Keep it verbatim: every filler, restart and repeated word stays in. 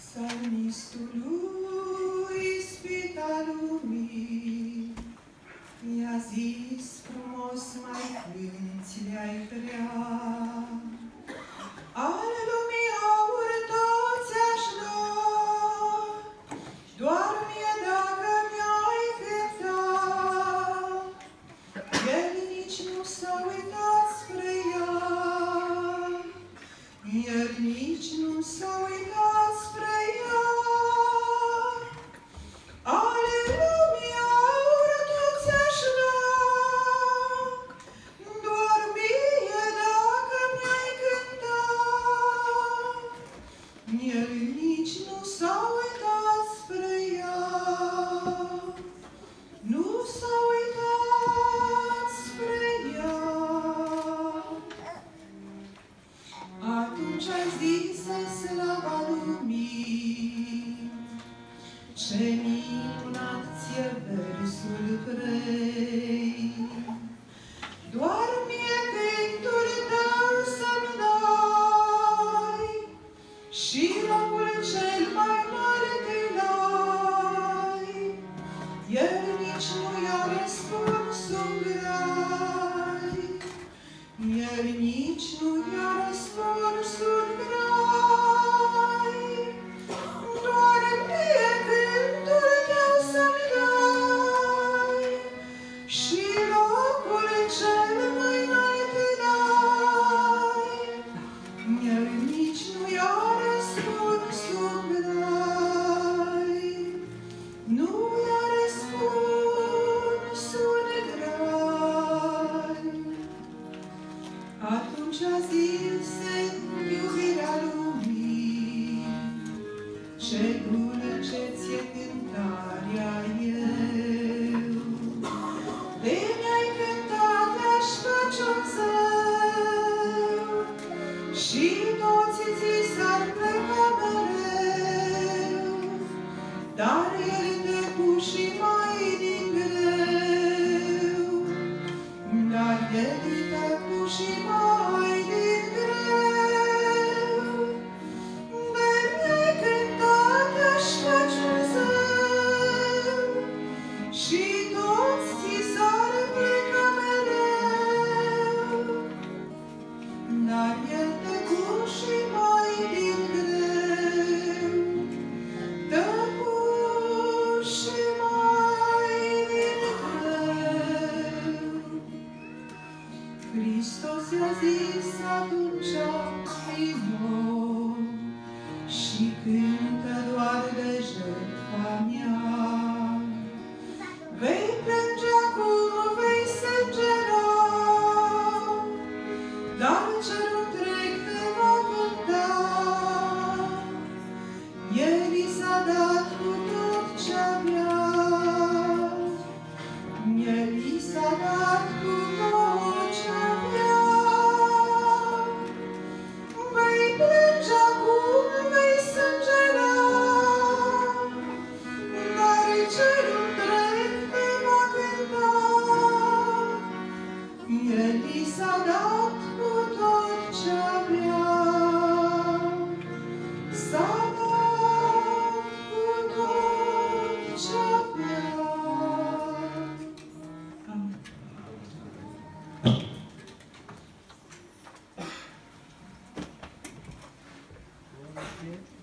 Psalmistului ispita lumii i-a zis frumos mai cânti le-ai vrea. Al lumii aur toți aș da, doar mie dacă mi-ai cânta. El nici nu s-a uitat spre ea, el nici nu s-a uitat spre ea. Ale lumii aur toți aș da, doar mie dacă mi-ai cânta. El nici nu s-a uitat spre ea, nu s-a uitat spre ea. Atunci ai zise slava lumii, ce minunat ție versul vrei. Doar mie cântul tău să-mi dai și locul cel mai mare te dai. El nici nu i-a răspuns un grai, el nici nu i-a răspuns un grai. Doar mie cântul tău să-mi dai și locul cel mai înalt te dai. El nici nu i-a răspuns un grai, nu i-a răspuns un grai. Atunci a zise iubirea lumii, ce dulce ție cântarea eu. De mi-ai cântat aș face un zeu și toți ți s-ar pleca mereu. Dar el tăcu și mai din greu, dar el tăcu și mai din greu. De mi-ai cântat aș face un zeu și toți ți s-ar pleca mereu. Dar el tăcu și mai din greu, tăcu și mai din greu. Hristos i-a zis atunci vino și cântă doar de jertfa mea. Vei plânge acum, vei sângera, dar cerul întreg te va cânta. El i s-a dat cu tot ce avea, el i s-a dat cu tot ce avea. Vei plânge acum, vei sângera, dar cerul întreg te va cânta. El i s-a dat cu tot ce avea, s-a dat cu tot ce avea. Amin.